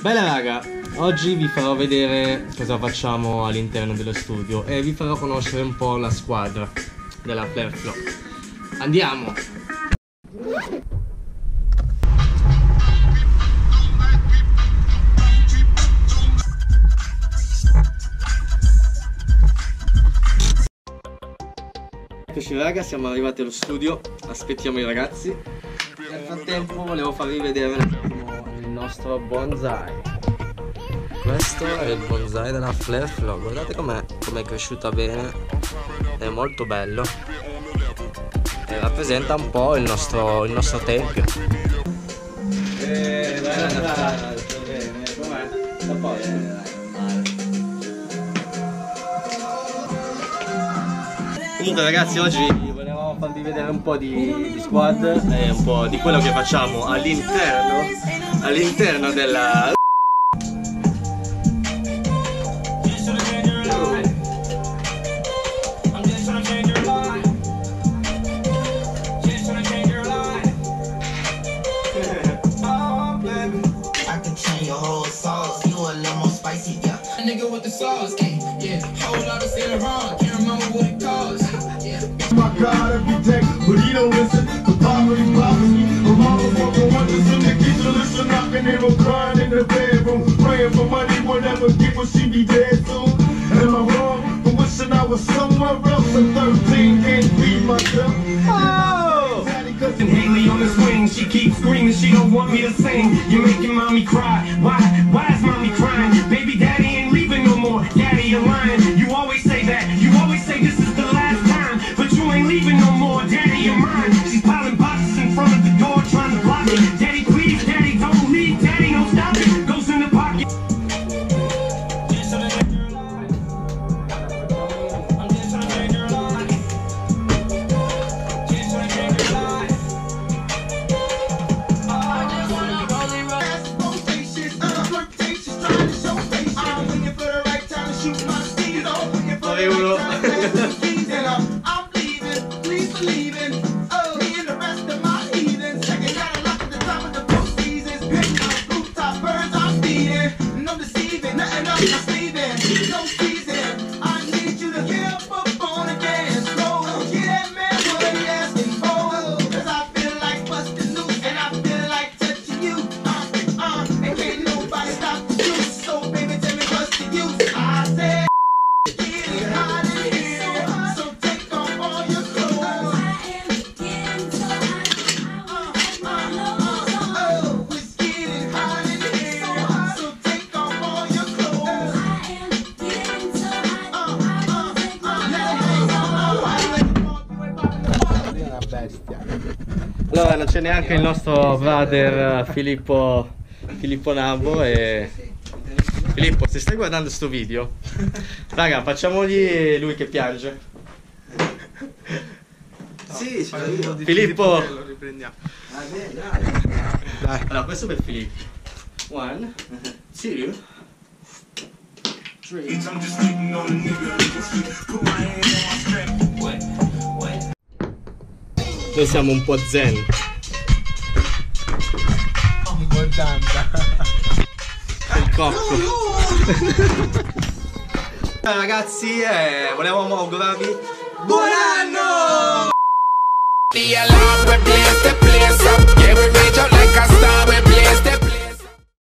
Bella raga, oggi vi farò vedere cosa facciamo all'interno dello studio e vi farò conoscere un po' la squadra della Flare Flow. Andiamo! Eccoci raga, siamo arrivati allo studio, aspettiamo i ragazzi. Nel frattempo volevo farvi vedere un attimo il nostro bonsai. Questo è il bonsai della Flare Flow, guardate com'è cresciuta bene, è molto bello e rappresenta un po' il nostro tempio. Comunque ragazzi, oggi volevamo farvi vedere un po' di squad e un po' di quello che facciamo all'interno della... Nigga with the sauce, yeah, whole lot of Saint Laurent, can't remember what it cost. My God, every day, but he don't listen. The poverty bothers me. My mama walking wonders in the kitchen, listen, knocking in her, crying in the bedroom, praying for money, whatever people, she be dead soon. Am I wrong for wishing I was somewhere else? At 13, can't feed myself. Oh! And Haley on the swing, she keeps screaming, she don't want me to sing. You're making mommy cry. Why is mommy crying? Baby daddy ain't leaving no more. Daddy, you're lying. You always say that. You always say this is the last time. But you ain't leaving no more. Daddy, you're mine. She's piling boxes in front of the door trying to block me. Daddy, please. Daddy, don't leave. Daddy, don't stop it. Goes in the pocket. Allora non c'è neanche il nostro brother Filippo Nabo e... Filippo, se stai guardando sto video, raga, facciamogli lui che piange. Sì, Filippo, lo riprendiamo. Dai. Allora, questo per Filippo. 1, 2, 3. Noi siamo un po' zen. Il cocco. Ragazzi, volevamo augurarvi buon anno! The alarm, we blaze the place up. Yeah, we rage out like a star, we blaze the